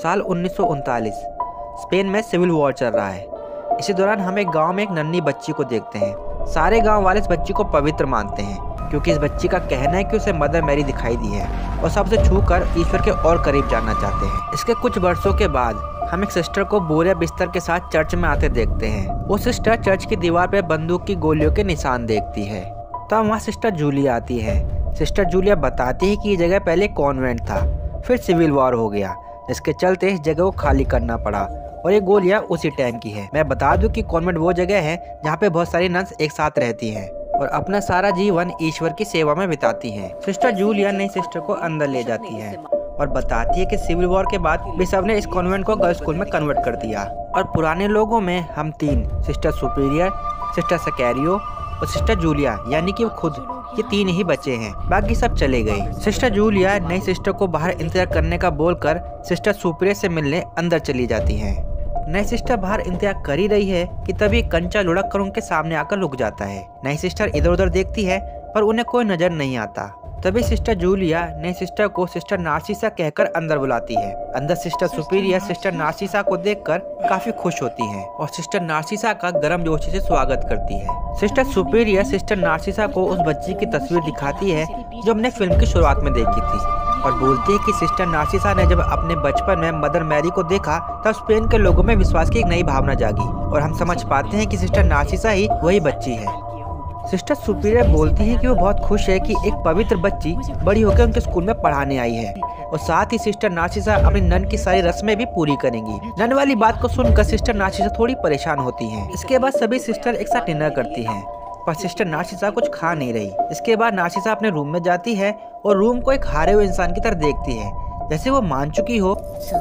साल 1939 स्पेन में civil war चल रहा है। इसी दौरान हम एक गांव में एक नन्ही बच्ची को देखते हैं। सारे गांव वाले इस बच्ची को पवित्र मानते हैं क्योंकि इस बच्ची का कहना है कि उसे मदर मैरी दिखाई दी है और सबसे छूकर ईश्वर के और करीब जाना चाहते हैं। इसके कुछ वर्षों के बाद हम एक सिस्टर को बोरिया बिस्तर के साथ चर्च में आते देखते हैं। वो सिस्टर चर्च की दीवार पे बंदूक की गोलियों के निशान देखती है। तब वहाँ सिस्टर जूलिया आती है। सिस्टर जूलिया बताती है कि ये जगह पहले कॉन्वेंट था, फिर सिविल वॉर हो गया, जिसके चलते इस जगह को खाली करना पड़ा और ये गोलियां उसी टाइम की है। मैं बता दूं कि कॉन्वेंट वो जगह है जहाँ पे बहुत सारी नन्स एक साथ रहती हैं और अपना सारा जीवन ईश्वर की सेवा में बिताती हैं। सिस्टर जूलिया नई सिस्टर को अंदर ले जाती है और बताती है कि सिविल वॉर के बाद बिशप ने इस कॉन्वेंट को गर्ल्स स्कूल में कन्वर्ट कर दिया और पुराने लोगों में हम तीन, सिस्टर सुपीरियर, सिस्टर सकैरियो और सिस्टर जूलिया यानी कि वो खुद, ये तीन ही बचे हैं, बाकी सब चले गए। सिस्टर जूलिया नई सिस्टर को बाहर इंतजार करने का बोलकर सिस्टर सुपीरियर से मिलने अंदर चली जाती हैं। नई सिस्टर बाहर इंतजार कर ही रही है कि तभी कंचा लुढ़क कर उनके सामने आकर रुक जाता है। नई सिस्टर इधर उधर देखती है पर उन्हें कोई नजर नहीं आता। तभी सिस्टर जूलिया नई सिस्टर को सिस्टर नार्सिसा कहकर अंदर बुलाती है। अंदर सिस्टर सुपीरियर सिस्टर नार्सिसा को देखकर काफी खुश होती हैं और सिस्टर नार्सिसा का गर्मजोशी से स्वागत करती है। सिस्टर सुपीरियर सिस्टर नार्सिसा को उस बच्ची की तस्वीर दिखाती है जो हमने फिल्म की शुरुआत में देखी थी और बोलती है कि सिस्टर नार्सिसा ने जब अपने बचपन में मदर मैरी को देखा तब स्पेन के लोगों में विश्वास की एक नई भावना जागी और हम समझ पाते हैं कि सिस्टर नार्सिसा ही वही बच्ची है। सिस्टर सुपीरियर बोलती है कि वो बहुत खुश है कि एक पवित्र बच्ची बड़ी होकर उनके स्कूल में पढ़ाने आई है और साथ ही सिस्टर नार्सिसा अपनी नन की सारी रस्में भी पूरी करेंगी। नन वाली बात को सुनकर सिस्टर नार्सिसा थोड़ी परेशान होती हैं। इसके बाद सभी सिस्टर एक साथ डिनर करती हैं पर सिस्टर नार्सिसा कुछ खा नहीं रही। इसके बाद नार्सिसा अपने रूम में जाती है और रूम को एक हारे हुए इंसान की तरह देखती है जैसे वो मान चुकी हो।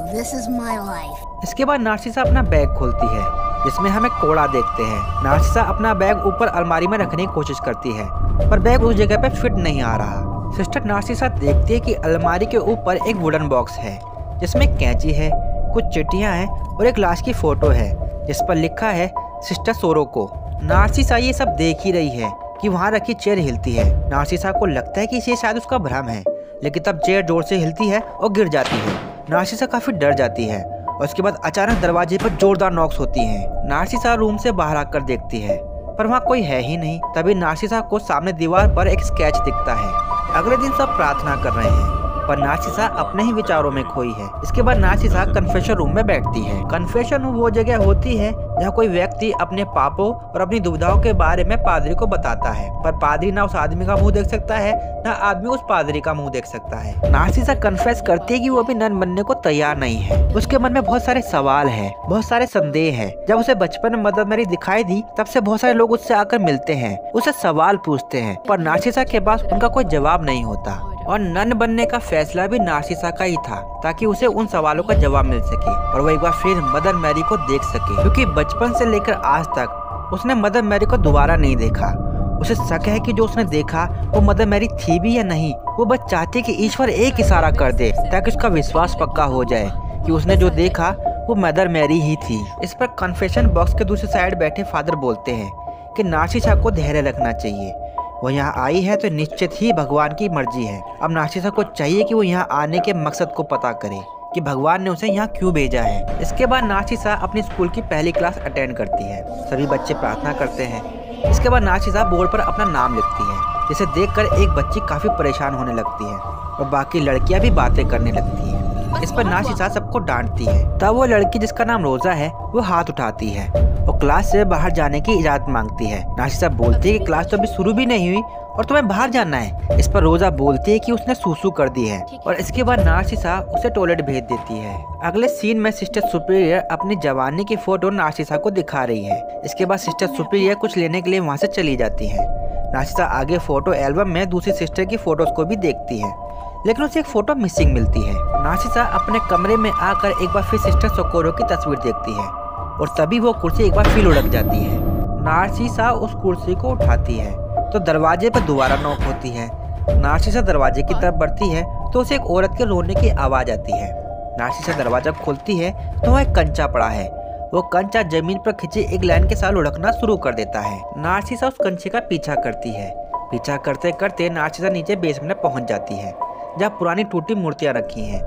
इसके बाद नार्सिसा अपना बैग खोलती है जिसमें हम एक कोड़ा देखते हैं। नार्सिसा अपना बैग ऊपर अलमारी में रखने की कोशिश करती है पर बैग उस जगह पे फिट नहीं आ रहा। सिस्टर नार्सिसा देखती है कि अलमारी के ऊपर एक वुडन बॉक्स है जिसमें कैंची है, कुछ चिट्ठियां हैं और एक लाश की फोटो है जिस पर लिखा है सिस्टर सोरोको। नार्सिसा ये सब देख ही रही है कि वहाँ रखी चेयर हिलती है। नार्सिसा को लगता है कि ये शायद उसका भ्रम है, लेकिन तब चेयर जोर से हिलती है और गिर जाती है। नार्सिसा काफी डर जाती है और उसके बाद अचानक दरवाजे पर जोरदार नॉक्स होती हैं। नार्सिसा रूम से बाहर आकर देखती है पर वहाँ कोई है ही नहीं। तभी नार्सिसा को सामने दीवार पर एक स्केच दिखता है। अगले दिन सब प्रार्थना कर रहे हैं पर नार्सिसा अपने ही विचारों में खोई है। इसके बाद नार्सिसा कन्फेशन रूम में बैठती है। कन्फेशन रूम वो जगह होती है जहाँ कोई व्यक्ति अपने पापों और अपनी दुविधाओं के बारे में पादरी को बताता है पर पादरी ना उस आदमी का मुंह देख सकता है ना आदमी उस पादरी का मुंह देख सकता है। नार्सिसा कन्फेस करती है कि वो अभी नन बनने को तैयार नहीं है। उसके मन में बहुत सारे सवाल है, बहुत सारे संदेह है। जब उसे बचपन में मदर मैरी दिखाई दी तब से बहुत सारे लोग उससे आकर मिलते हैं, उससे सवाल पूछते हैं पर नार्सिसा के पास उनका कोई जवाब नहीं होता और नन बनने का फैसला भी नार्सिसा का ही था ताकि उसे उन सवालों का जवाब मिल सके और वह एक बार फिर मदर मैरी को देख सके क्योंकि बचपन से लेकर आज तक उसने मदर मैरी को दोबारा नहीं देखा। उसे शक है कि जो उसने देखा वो मदर मैरी थी भी या नहीं। वो बस चाहती है कि ईश्वर एक इशारा कर दे ताकि उसका विश्वास पक्का हो जाए कि उसने जो देखा वो मदर मैरी ही थी। इस पर कन्फेशन बॉक्स के दूसरी साइड बैठे फादर बोलते हैं कि नार्सिसा को धैर्य रखना चाहिए। वो यहाँ आई है तो निश्चित ही भगवान की मर्जी है। अब नार्सिसा को चाहिए कि वो यहाँ आने के मकसद को पता करे कि भगवान ने उसे यहाँ क्यों भेजा है। इसके बाद नार्सिसा अपनी स्कूल की पहली क्लास अटेंड करती है। सभी बच्चे प्रार्थना करते हैं। इसके बाद नार्सिसा बोर्ड पर अपना नाम लिखती है जिसे देखकर एक बच्ची काफी परेशान होने लगती है और बाकी लड़कियां भी बातें करने लगती है। इस पर नार्सिसा सबको डांटती है। तब वो लड़की जिसका नाम रोजा है वो हाथ उठाती है और क्लास से बाहर जाने की इजाजत मांगती है। नार्सिसा बोलती है कि क्लास तो अभी शुरू भी नहीं हुई और तुम्हें बाहर जाना है। इस पर रोजा बोलती है कि उसने सूसू कर दी है और इसके बाद नार्सिसा उसे टॉयलेट भेज देती है। अगले सीन में सिस्टर सुपीरियर अपनी जवानी की फोटो नार्सिसा को दिखा रही है। इसके बाद सिस्टर सुपीरियर कुछ लेने के लिए वहाँ से चली जाती है। नार्सिसा आगे फोटो एल्बम में दूसरी सिस्टर की फोटोज को भी देखती है लेकिन उसे एक फोटो मिसिंग मिलती है। नार्सिसा अपने कमरे में आकर एक बार फिर सिस्टर सोकोरो की तस्वीर देखती है और तभी वो कुर्सी एक बार फिर लुढ़क जाती है। नार्सिसा उस कुर्सी को उठाती है तो दरवाजे पर दोबारा नॉक होती है। नार्सिसा दरवाजे की तरफ बढ़ती है तो उसे एक औरत के रोने की आवाज आती है। नार्सिसा दरवाजा खोलती है तो वह एक कंचा पड़ा है। वो कंचा जमीन पर खिंची एक लाइन के साथ लुढ़कना शुरू कर देता है। नार्सिसा उस कंचे का पीछा करती है। पीछा करते करते नार्सिसा नीचे बेसमेंट में पहुंच जाती है जहाँ पुरानी टूटी मूर्तियां रखी हैं।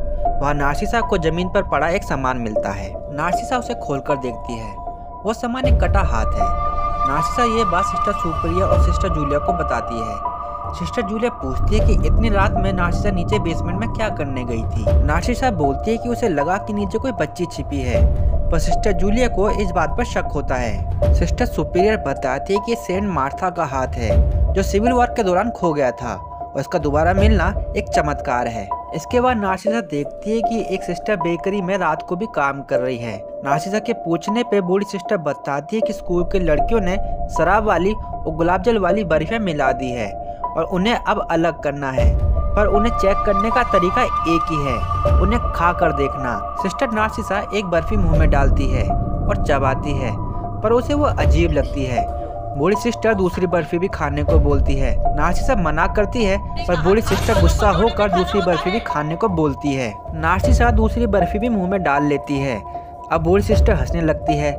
वहाँ नार्सिसा को जमीन पर पड़ा एक सामान मिलता है। नार्सिसा उसे खोलकर देखती है। वो सामान एक कटा हाथ है। नार्सिसा ये बात सिस्टर सुपीरियर और सिस्टर जूलिया को बताती है। सिस्टर जूलिया पूछती है कि इतनी रात में नार्सिसा नीचे बेसमेंट में क्या करने गई थी। नार्सिसा बोलती है कि उसे लगा कि नीचे कोई बच्ची छिपी है, पर सिस्टर जूलिया को इस बात पर शक होता है। सिस्टर सुपीरियर बताती है कि सेंट मार्था का हाथ है जो सिविल वॉर के दौरान खो गया था और इसका दोबारा मिलना एक चमत्कार है। इसके बाद नार्सिसा देखती है कि एक सिस्टर बेकरी में रात को भी काम कर रही है। नार्सिसा के पूछने पे बूढ़ी सिस्टर बताती है कि स्कूल के लड़कियों ने शराब वाली और गुलाब जल वाली बर्फियां मिला दी है और उन्हें अब अलग करना है, पर उन्हें चेक करने का तरीका एक ही है, उन्हें खा कर देखना। सिस्टर नार्सिसा एक बर्फी मुंह में डालती है और चबाती है, पर उसे वो अजीब लगती है। बूढ़ी सिस्टर दूसरी बर्फी भी खाने को बोलती है। नार्सिसा मना करती है, पर बूढ़ी सिस्टर गुस्सा होकर दूसरी बर्फी भी खाने को बोलती है। नार्सिसा दूसरी बर्फी भी मुंह में डाल लेती है। अब बूढ़ी सिस्टर हंसने लगती है।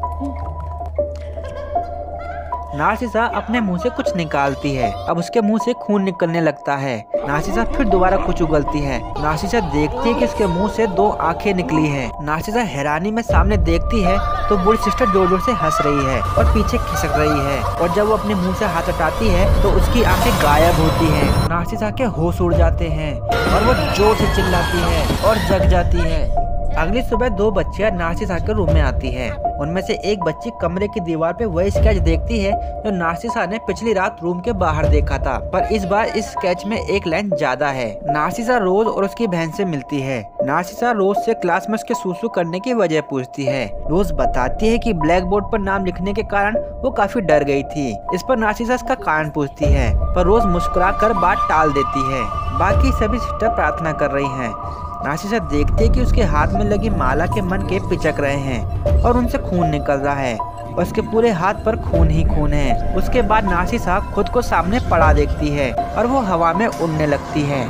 नार्सिसा अपने मुंह से कुछ निकालती है। अब उसके मुंह से खून निकलने लगता है। नार्सिसा फिर दोबारा कुछ उगलती है। नार्सिसा देखती है कि उसके मुंह से 2 आंखें निकली हैं। नार्सिसा हैरानी में सामने देखती है तो बूढ़ी सिस्टर जोर जोर से हंस रही है और पीछे खिसक रही है, और जब वो अपने मुंह से हाथ हटाती है तो उसकी आंखें गायब होती हैं। नार्सिसा के होश उड़ जाते हैं और वो जोर से चिल्लाती है और जग जाती है। अगली सुबह 2 बच्चियां नार्सिसा के रूम में आती हैं। उनमें से एक बच्ची कमरे की दीवार पे वही स्केच देखती है जो नार्सिसा ने पिछली रात रूम के बाहर देखा था, पर इस बार इस स्केच में एक लाइन ज्यादा है। नार्सिसा रोज और उसकी बहन से मिलती है। नार्सिसा रोज से क्लास में उसके सूसू करने की वजह पूछती है। रोज बताती है कि ब्लैक बोर्ड पर नाम लिखने के कारण वो काफी डर गई थी। इस पर नार्सिसा इसका कारण पूछती है, पर रोज मुस्कुरा कर बात टाल देती है। बाकी सभी सिस्टर प्रार्थना कर रही हैं। नार्सिसा देखती है कि उसके हाथ में लगी माला के मन के पिचक रहे हैं और उनसे खून निकल रहा है और उसके पूरे हाथ पर खून ही खून है। उसके बाद नार्सिसा खुद को सामने पड़ा देखती है और वो हवा में उड़ने लगती है।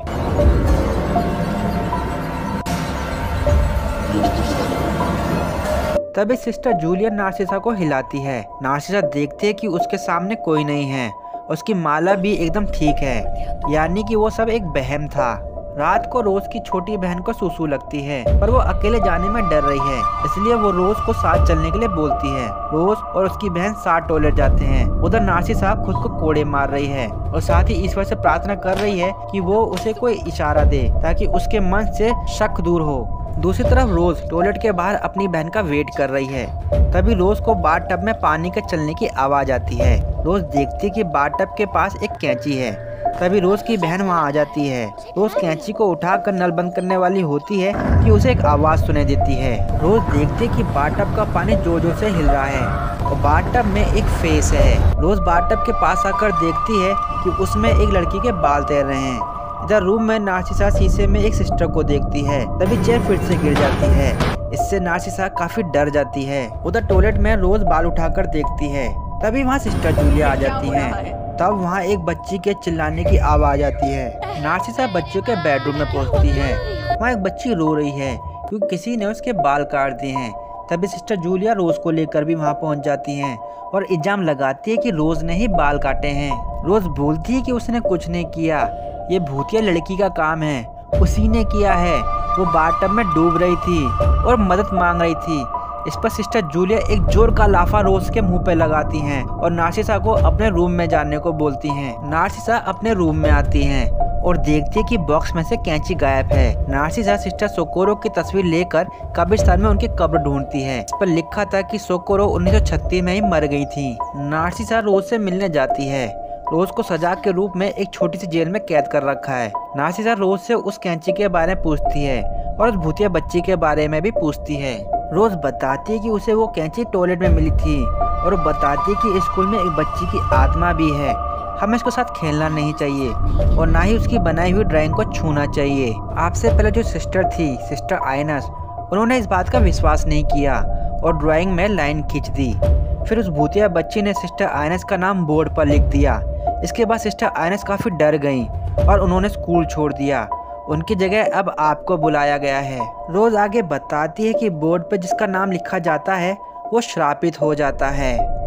तभी सिस्टर जूलिया नार्सिसा को हिलाती है। नार्सिसा देखती है कि उसके सामने कोई नहीं है। उसकी माला भी एकदम ठीक है, यानी कि वो सब एक वहम था। रात को रोज की छोटी बहन को सूसू लगती है, पर वो अकेले जाने में डर रही है, इसलिए वो रोज को साथ चलने के लिए बोलती है। रोज और उसकी बहन साथ टॉयलेट जाते हैं। उधर नार्सिसा खुद को कोड़े मार रही है और साथ ही ईश्वर से प्रार्थना कर रही है कि वो उसे कोई इशारा दे ताकि उसके मन से शक दूर हो। दूसरी तरफ रोज टॉयलेट के बाहर अपनी बहन का वेट कर रही है। तभी रोज को बाथटब में पानी के चलने की आवाज आती है। रोज देखती है कि बाथटब के पास एक कैंची है। तभी रोज की बहन वहां आ जाती है। रोज कैंची को उठाकर नल बंद करने वाली होती है कि उसे एक आवाज सुनाई देती है। रोज देखती है कि बाथटब का पानी जोर जोर से हिल रहा है और बाथटब में एक फेस है। रोज बाथटब के पास आकर देखती है कि उसमें एक लड़की के बाल तैर रहे हैं। इधर रूम में नार्सिसा शीशे में एक सिस्टर को देखती है। तभी चेयर फिर से गिर जाती है। इससे नार्सिसा काफी डर जाती है। उधर टॉयलेट में रोज बाल उठाकर देखती है। तभी वहाँ सिस्टर जूलिया आ जाती हैं। तब वहाँ एक बच्ची के चिल्लाने की आवाज आती है। नार्सिसा बच्चियों के बेडरूम में पहुँचती है। वहाँ एक बच्ची रो रही है क्योंकि किसी ने उसके बाल काट दिए हैं। तभी सिस्टर जूलिया रोज को लेकर भी वहाँ पहुँच जाती हैं और इल्जाम लगाती है कि रोज ने ही बाल काटे हैं। रोज बोलती है कि उसने कुछ नहीं किया, ये भूतिया लड़की का काम है, उसी ने किया है। वो बाथटब में डूब रही थी और मदद मांग रही थी। इस पर सिस्टर जूलिया एक जोर का लाफा रोज के मुंह पे लगाती हैं और नार्सिसा को अपने रूम में जाने को बोलती हैं। नार्सिसा अपने रूम में आती हैं और देखती है कि बॉक्स में से कैंची गायब है। नार्सिसा सिस्टर सोकोरो की तस्वीर लेकर कब्रिस्तान में उनकी कब्र ढूंढती है। इस पर लिखा था कि सोकोरो 1936 में ही मर गई थी। नार्सिसा रोज से मिलने जाती है। रोज को सजा के रूप में एक छोटी सी जेल में कैद कर रखा है। नार्सिसा रोज से उस कैंची के बारे में पूछती है और उस भूतिया बच्ची के बारे में भी पूछती है। रोज बताती है कि उसे वो कैंची टॉयलेट में मिली थी और वो बताती है कि स्कूल में एक बच्ची की आत्मा भी है, हमें इसके साथ खेलना नहीं चाहिए और ना ही उसकी बनाई हुई ड्राइंग को छूना चाहिए। आपसे पहले जो सिस्टर थी, सिस्टर आइनस, उन्होंने इस बात का विश्वास नहीं किया और ड्राइंग में लाइन खींच दी। फिर उस भूतिया बच्ची ने सिस्टर आइनस का नाम बोर्ड पर लिख दिया। इसके बाद सिस्टर आइनस काफ़ी डर गईं और उन्होंने स्कूल छोड़ दिया। उनकी जगह अब आपको बुलाया गया है। रोज आगे बताती है कि बोर्ड पर जिसका नाम लिखा जाता है वो श्रापित हो जाता है।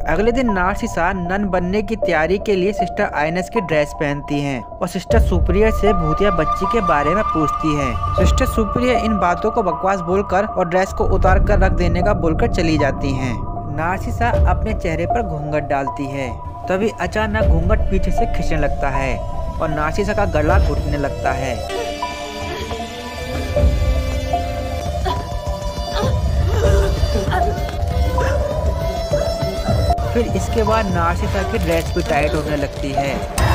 अगले दिन नार्सिसा नन बनने की तैयारी के लिए सिस्टर आइनेस की ड्रेस पहनती हैं और सिस्टर सुपीरियर से भूतिया बच्ची के बारे में पूछती है। सिस्टर सुपीरियर इन बातों को बकवास बोलकर और ड्रेस को उतार कर रख देने का बोलकर चली जाती हैं। नार्सिसा अपने चेहरे पर घूंघट डालती है, तभी अचानक घूंघट पीछे से खिंचने लगता है और नार्सिसा का गला घुटने लगता है। फिर इसके बाद नार्सिसा की ड्रेस भी टाइट होने लगती है।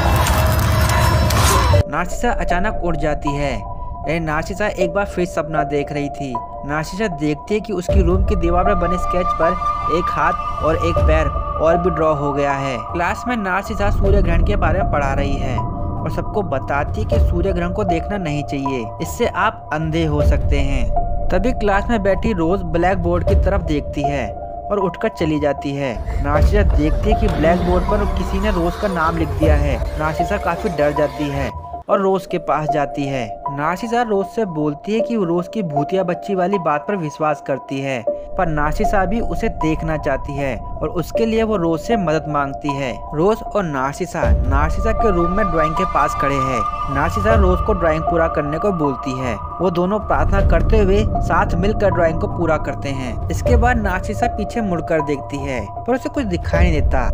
नार्सिसा अचानक उठ जाती है। नार्सिसा एक बार फिर सपना देख रही थी। नार्सिसा देखती है कि उसकी रूम की दीवार पर बने स्केच पर एक हाथ और एक पैर और भी ड्रॉ हो गया है। क्लास में नार्सिसा सूर्य ग्रहण के बारे में पढ़ा रही है और सबको बताती है कि सूर्य ग्रहण को देखना नहीं चाहिए, इससे आप अंधे हो सकते हैं। तभी क्लास में बैठी रोज ब्लैक बोर्ड की तरफ देखती है और उठकर चली जाती है। नार्सिसा देखती है कि ब्लैक बोर्ड पर किसी ने रोज का नाम लिख दिया है। नार्सिसा काफी डर जाती है और रोज के पास जाती है। नार्सिसा रोज से बोलती है कि वो रोज की भूतिया बच्ची वाली बात पर विश्वास करती है, पर नार्सिसा भी उसे देखना चाहती है और उसके लिए वो रोज से मदद मांगती है। रोज और नार्सिसा के रूम में ड्राइंग के पास खड़े हैं। नार्सिसा रोज को ड्राइंग पूरा करने को बोलती है। वो दोनों प्रार्थना करते हुए साथ मिलकर ड्राइंग को पूरा करते हैं। इसके बाद नार्सिसा पीछे मुड़कर देखती है, पर उसे कुछ दिखाई नहीं देता।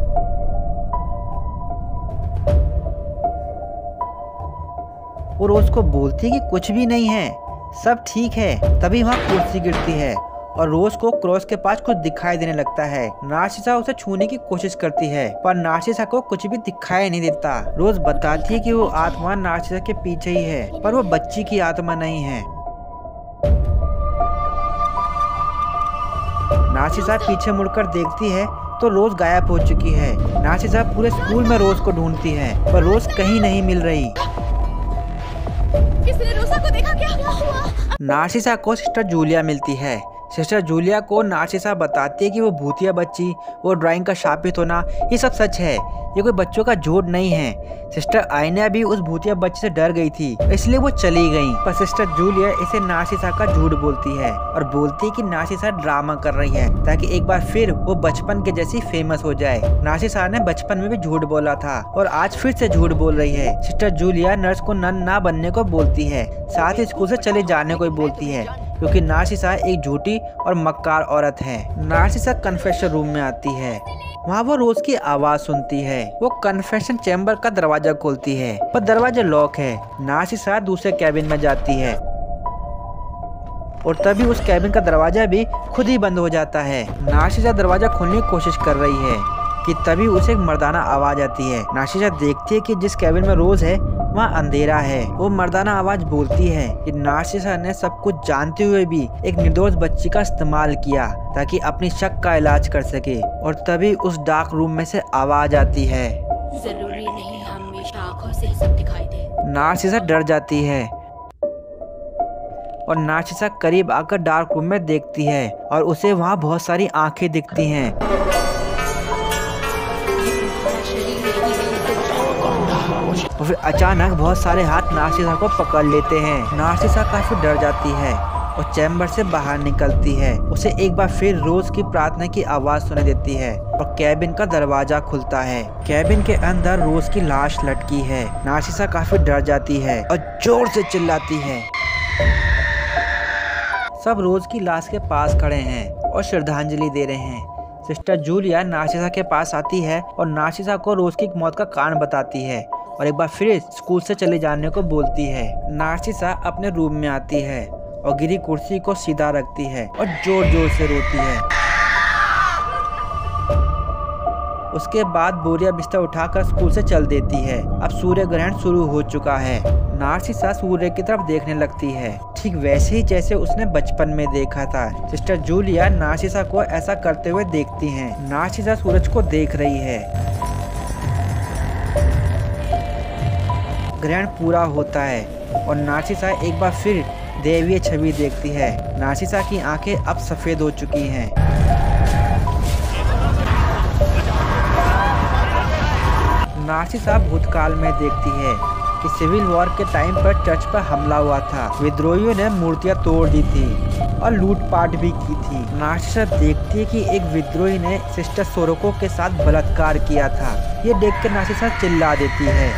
वो रोज को बोलती है कि कुछ भी नहीं है, सब ठीक है। तभी वहाँ कुर्सी गिरती है और रोज को क्रॉस के पास कुछ दिखाई देने लगता है। नार्सिसा उसे छूने की कोशिश करती है, पर नार्सिसा को कुछ भी दिखाई नहीं देता। रोज बताती है कि वो आत्मा नार्सिसा के पीछे ही है, पर वो बच्ची की आत्मा नहीं है। नार्सिसा पीछे मुड़कर देखती है तो रोज गायब हो चुकी है। नार्सिसा पूरे स्कूल में रोज को ढूंढती है, पर रोज कहीं नहीं मिल रही। किसने रोसा को देखा? क्या हुआ? नार्सिसा को सिस्टर जूलिया मिलती है। सिस्टर जूलिया को नार्सिसा बताती है कि वो भूतिया बच्ची, वो ड्राइंग का शापित होना, ये सब सच है, ये कोई बच्चों का झूठ नहीं है। सिस्टर आइना भी उस भूतिया बच्ची से डर गई थी, इसलिए वो चली गई। पर सिस्टर जूलिया इसे नार्सिसा का झूठ बोलती है और बोलती है कि नार्सिसा ड्रामा कर रही है ताकि एक बार फिर वो बचपन के जैसी फेमस हो जाए। नार्सिसा ने बचपन में भी झूठ बोला था और आज फिर से झूठ बोल रही है। सिस्टर जूलिया नर्स को नन ना बनने को बोलती है, साथ ही स्कूल से चले जाने को बोलती है, क्योंकि नार्सिसा एक झूठी और मक्कार औरत है। नार्सिसा कन्फेशन रूम में आती है। वहाँ वो रोज की आवाज सुनती है। वो कन्फेशन चैम्बर का दरवाजा खोलती है, पर दरवाजा लॉक है। नार्सिसा दूसरे कैबिन में जाती है और तभी उस कैबिन का दरवाजा भी खुद ही बंद हो जाता है। नार्सिसा दरवाजा खोलने की कोशिश कर रही है कि तभी उसे एक मर्दाना आवाज आती है। नार्सिसा देखती है कि जिस कैबिन में रोज है वहाँ अंधेरा है। वो मर्दाना आवाज बोलती है कि नार्सिसा ने सब कुछ जानते हुए भी एक निर्दोष बच्ची का इस्तेमाल किया ताकि अपनी शक का इलाज कर सके। और तभी उस डार्क रूम में से आवाज आती है, जरूरी नहीं हमेशा आंखों से सब दिखाई दे। नार्सिसा डर जाती है और नार्सिसा करीब आकर डार्क रूम में देखती है और उसे वहाँ बहुत सारी आंखें दिखती हैं। और फिर अचानक बहुत सारे हाथ नार्सिसा को पकड़ लेते हैं। नार्सिसा काफी डर जाती है और चैम्बर से बाहर निकलती है। उसे एक बार फिर रोज की प्रार्थना की आवाज सुनाई देती है और कैबिन का दरवाजा खुलता है। कैबिन के अंदर रोज की लाश लटकी है। नार्सिसा काफी डर जाती है और जोर से चिल्लाती है। सब रोज की लाश के पास खड़े हैं और श्रद्धांजलि दे रहे हैं। सिस्टर जूलिया नार्सिसा के पास आती है और नार्सिसा को रोज की मौत का कारण बताती है और एक बार फिर स्कूल से चले जाने को बोलती है। नार्सिसा अपने रूम में आती है और गिरी कुर्सी को सीधा रखती है और जोर जोर से रोती है। उसके बाद बोरिया बिस्तर उठाकर स्कूल से चल देती है। अब सूर्य ग्रहण शुरू हो चुका है। नार्सिसा सूर्य की तरफ देखने लगती है, ठीक वैसे ही जैसे उसने बचपन में देखा था। सिस्टर जूलिया नार्सिसा को ऐसा करते हुए देखती हैं। नार्सिसा सूरज को देख रही है। ग्रहण पूरा होता है और नार्सिसा एक बार फिर दैवीय छवि देखती है। नार्सिसा की आंखें अब सफेद हो चुकी हैं। नार्सिसा भूतकाल में देखती है कि सिविल वॉर के टाइम पर चर्च पर हमला हुआ था। विद्रोहियों ने मूर्तियां तोड़ दी थी और लूटपाट भी की थी। नार्सिसा देखती है कि एक विद्रोही ने सिस्टर सोकोरो के साथ बलात्कार किया था। ये देख के नार्सिसा चिल्ला देती है।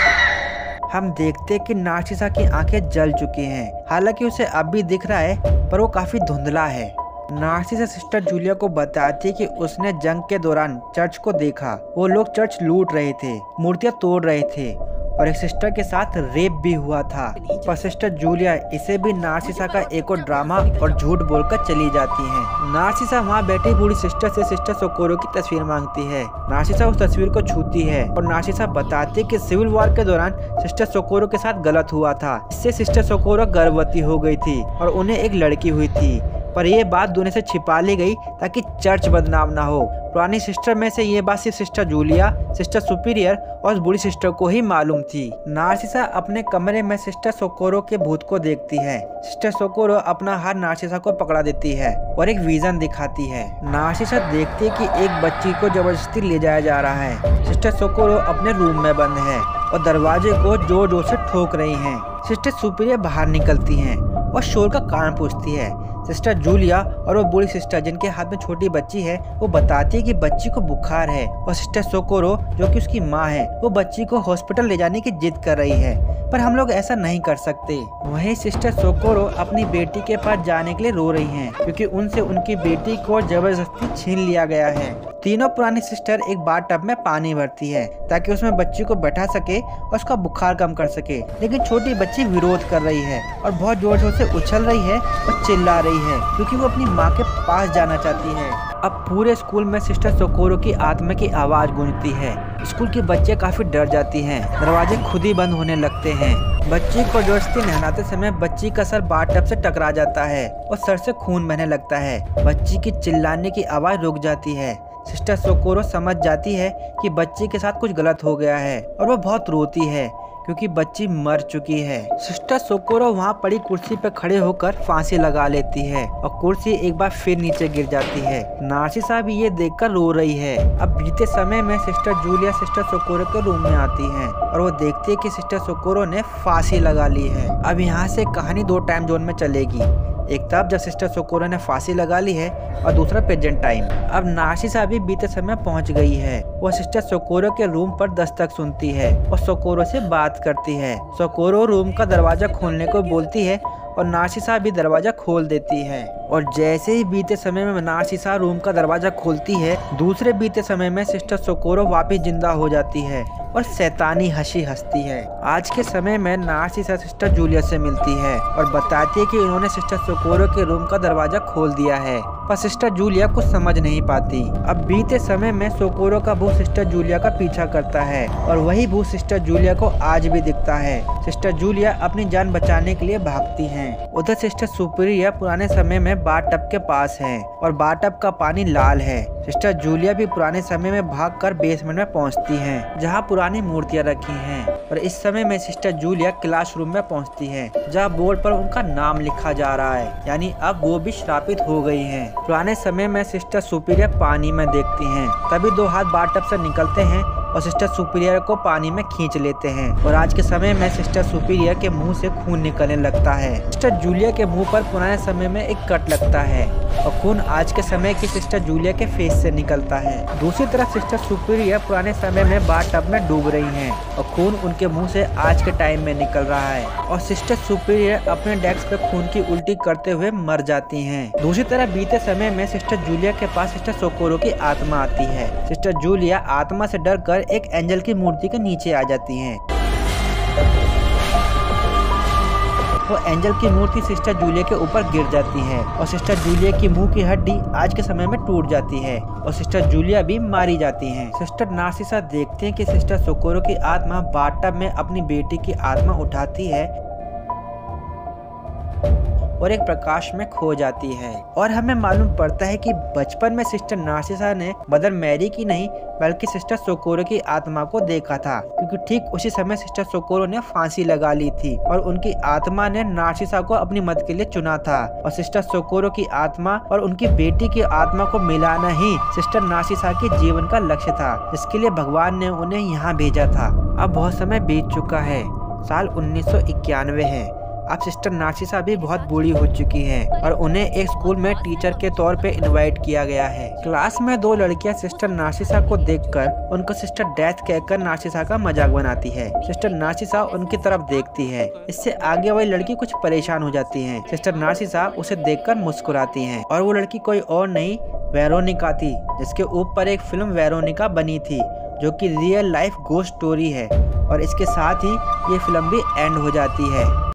हम देखते हैं कि नार्सिसा की आंखें जल चुकी हैं। हालांकि उसे अब भी दिख रहा है पर वो काफी धुंधला है। नार्सिसा सिस्टर जूलिया को बताती है कि उसने जंग के दौरान चर्च को देखा। वो लोग चर्च लूट रहे थे, मूर्तियां तोड़ रहे थे और एक सिस्टर के साथ रेप भी हुआ था। पर सिस्टर जूलिया इसे भी नार्सिसा का एक और ड्रामा और झूठ बोलकर चली जाती हैं। नार्सिसा वहाँ बैठी बूढ़ी सिस्टर से सिस्टर सोकोरो की तस्वीर मांगती है। नार्सिसा उस तस्वीर को छूती है और नार्सिसा बताती है कि सिविल वॉर के दौरान सिस्टर सोकोरो के साथ गलत हुआ था। इससे सिस्टर सोकोरो गर्भवती हो गई थी और उन्हें एक लड़की हुई थी। पर यह बात दुनिया से छिपा ली गई ताकि चर्च बदनाम ना हो। पुरानी सिस्टर में से ये बात सिर्फ सिस्टर जूलिया, सिस्टर सुपीरियर और उस बूढ़ी सिस्टर को ही मालूम थी। नार्सिसा अपने कमरे में सिस्टर सोकोरो के भूत को देखती है। सिस्टर सोकोरो अपना हाथ नार्सिसा को पकड़ा देती है और एक विजन दिखाती है। नार्सिसा देखती है कि एक बच्ची को जबरदस्ती ले जाया जा रहा है। सिस्टर सोकोरो अपने रूम में बंद है और दरवाजे को जोर जोर से ठोक रही है। सिस्टर सुपीरियर बाहर निकलती है और शोर का कारण पूछती है। सिस्टर जूलिया और वो बूढ़ी सिस्टर जिनके हाथ में छोटी बच्ची है वो बताती है कि बच्ची को बुखार है और सिस्टर सोकोरो जो कि उसकी माँ है वो बच्ची को हॉस्पिटल ले जाने की जिद कर रही है, पर हम लोग ऐसा नहीं कर सकते। वहीं सिस्टर सोकोरो अपनी बेटी के पास जाने के लिए रो रही हैं क्योंकि उनसे उनकी बेटी को जबरदस्ती छीन लिया गया है। तीनों पुरानी सिस्टर एक बाथ-टब में पानी भरती है ताकि उसमें बच्ची को बैठा सके और उसका बुखार कम कर सके, लेकिन छोटी बच्ची विरोध कर रही है और बहुत जोर जोर से उछल रही है और चिल्ला रही है क्योंकि वो अपनी माँ के पास जाना चाहती है। अब पूरे स्कूल में सिस्टर सोकोरो की आत्मा की आवाज गूंजती है। स्कूल के बच्चे काफी डर जाती हैं। दरवाजे खुद ही बंद होने लगते हैं। बच्ची को जबरदस्ती नहलाते समय बच्ची का सर बाथ-टब से टकरा जाता है और सर से खून बहने लगता है। बच्ची की चिल्लाने की आवाज रुक जाती है। सिस्टर सोकोरो समझ जाती है कि बच्ची के साथ कुछ गलत हो गया है और वो बहुत रोती है क्योंकि बच्ची मर चुकी है। सिस्टर सोकोरो वहाँ पड़ी कुर्सी पर खड़े होकर फांसी लगा लेती है और कुर्सी एक बार फिर नीचे गिर जाती है। नार्सिसा भी ये देखकर रो रही है। अब बीते समय में सिस्टर जूलिया सिस्टर सोकोरो के रूम में आती है और वो देखती है कि सिस्टर सोकोरो ने फांसी लगा ली है। अब यहाँ से कहानी दो टाइम जोन में चलेगी। एक तब जब सिस्टर सोकोरो ने फांसी लगा ली है और दूसरा प्रेजेंट टाइम। अब नार्सिसा भी बीते समय पहुंच गई है। वो सिस्टर सोकोरो के रूम पर दस्तक सुनती है और सोकोरो से बात करती है। सोकोरो रूम का दरवाजा खोलने को बोलती है और नार्सिसा भी दरवाजा खोल देती है। और जैसे ही बीते समय में नार्सिसा रूम का दरवाजा खोलती है, दूसरे बीते समय में सिस्टर सोकोरो वापस जिंदा हो जाती है और शैतानी हंसी हंसती है। आज के समय में नार्सिसा सिस्टर जूलिया से मिलती है और बताती है कि उन्होंने सिस्टर सोकोरो के रूम का दरवाजा खोल दिया है, पर सिस्टर जूलिया कुछ समझ नहीं पाती। अब बीते समय में सोकोरो का भूत सिस्टर जूलिया का पीछा करता है और वही भूत सिस्टर जूलिया को आज भी दिखता है। सिस्टर जूलिया अपनी जान बचाने के लिए भागती हैं। उधर सिस्टर सुपीरियर पुराने समय में बाथ-टब के पास है और बाथ-टब का पानी लाल है। सिस्टर जूलिया भी पुराने समय में भागकर बेसमेंट में पहुंचती हैं, जहां पुरानी मूर्तियां रखी हैं। और इस समय में सिस्टर जूलिया क्लासरूम में पहुंचती है, जहां बोर्ड पर उनका नाम लिखा जा रहा है, यानी अब वो भी श्रापित हो गई हैं। पुराने समय में सिस्टर सुपीरियर पानी में देखती हैं, तभी दो हाथ बाथ-टब से निकलते हैं और सिस्टर सुपीरियर को पानी में खींच लेते हैं। और आज के समय में सिस्टर सुपीरियर के मुंह से खून निकलने लगता है। सिस्टर जूलिया के मुंह पर पुराने समय में एक कट लगता है और खून आज के समय की सिस्टर जूलिया के फेस से निकलता है। दूसरी तरफ सिस्टर सुपीरियर पुराने समय में बाथ-टब में डूब रही हैं और खून उनके मुंह से आज के टाइम में निकल रहा है और सिस्टर सुपीरियर अपने डेस्क पे खून की उल्टी करते हुए मर जाती हैं। दूसरी तरफ बीते समय में सिस्टर जूलिया के पास सिस्टर सोकोरो की आत्मा आती है। सिस्टर जूलिया आत्मा से डरकर एक एंजल की मूर्ति के नीचे आ जाती हैं। वो एंजल की मूर्ति सिस्टर जूलिया के ऊपर गिर जाती है और सिस्टर जूलिया की मुंह की हड्डी आज के समय में टूट जाती है और सिस्टर जूलिया भी मारी जाती हैं। सिस्टर नार्सिसा देखते हैं कि सिस्टर सोकोरो की आत्मा बाथ-टब में अपनी बेटी की आत्मा उठाती है और एक प्रकाश में खो जाती है। और हमें मालूम पड़ता है कि बचपन में सिस्टर नार्सिसा ने मदर मैरी की नहीं बल्कि सिस्टर सोकोरो की आत्मा को देखा था, क्योंकि ठीक उसी समय सिस्टर सोकोरो ने फांसी लगा ली थी और उनकी आत्मा ने नार्सिसा को अपनी मदद के लिए चुना था। और सिस्टर सोकोरो की आत्मा और उनकी बेटी की आत्मा को मिलाना ही सिस्टर नार्सिसा के जीवन का लक्ष्य था, जिसके लिए भगवान ने उन्हें यहाँ भेजा था। अब बहुत समय बीत चुका है, साल 1991 है। अब सिस्टर नार्सिसा भी बहुत बूढ़ी हो चुकी हैं और उन्हें एक स्कूल में टीचर के तौर पे इनवाइट किया गया है। क्लास में दो लड़कियां सिस्टर नार्सिसा को देखकर उनको सिस्टर डेथ कहकर नार्सिसा का मजाक बनाती है। सिस्टर नार्सिसा उनकी तरफ देखती है। इससे आगे वाली लड़की कुछ परेशान हो जाती है। सिस्टर नार्सिसा उसे देखकर मुस्कुराती है और वो लड़की कोई और नहीं वेरोनिका थी, जिसके ऊपर एक फिल्म वेरोनिका बनी थी जो कि रियल लाइफ गोस्ट स्टोरी है। और इसके साथ ही ये फिल्म भी एंड हो जाती है।